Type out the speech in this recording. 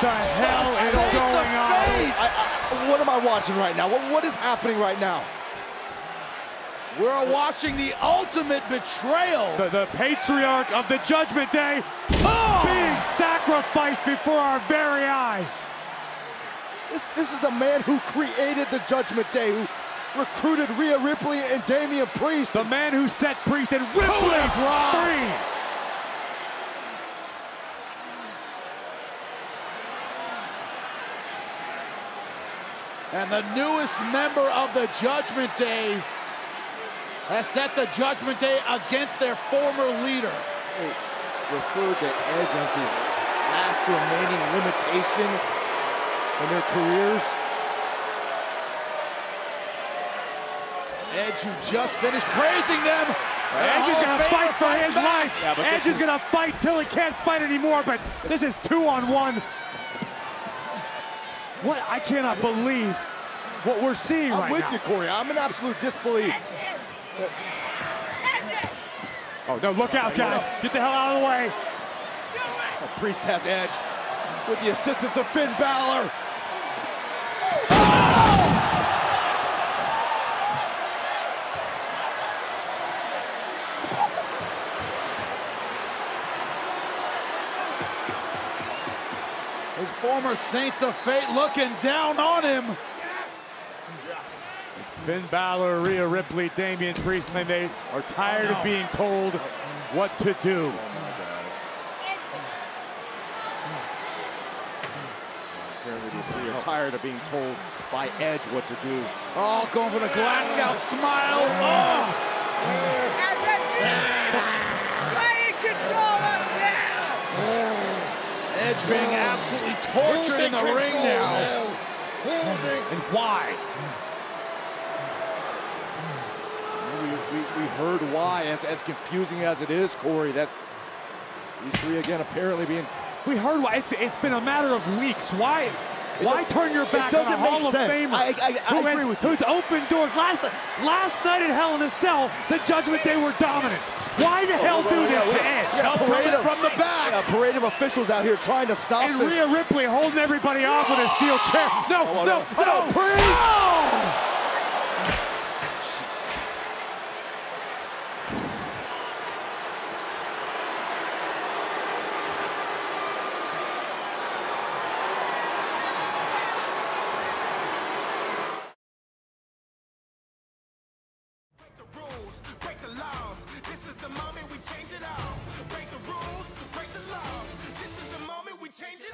the hell is going on? What am I watching right now? What is happening right now? We're watching the ultimate betrayal. The patriarch of the Judgment Day being sacrificed before our very eyes. This is the man who created the Judgment Day, who recruited Rhea Ripley and Damian Priest. The man who set Priest and Ripley free. And the newest member of the Judgment Day has set the Judgment Day against their former leader. They referred to Edge as the last remaining limitation in their careers. Edge, who just finished praising them. Edge is gonna fight for his life. Yeah, Edge is gonna fight till he can't fight anymore, but this is 2-on-1. What? I cannot believe what we're seeing right now. I'm with you, Corey. I'm in absolute disbelief. Oh, no, look out, guys. Get the hell out of the way. Priest has Edge with the assistance of Finn Bálor. His former Saints of Fate looking down on him. Finn Bálor, Rhea Ripley, Damian Priest claim they are tired of being told what to do. Apparently these three are tired of being told by Edge what to do. Oh, going for the Glasgow smile. Oh! Control us now! Edge being absolutely tortured in the ring now. And why? We heard why, as confusing as it is, Corey, that these three again apparently being... We heard why. It's been a matter of weeks. Why turn your back on a Hall of Famer I agree with you. who's opened doors? Last night at Hell in a Cell, the Judgment Day were dominant. Why the hell do this to Edge? Yeah, parade from the back. A parade of officials out here trying to stop and this. Rhea Ripley holding everybody off with a steel chair. No. Priest! Oh! Break the laws. This is the moment we change it all. Break the rules, break the laws. This is the moment we change it all.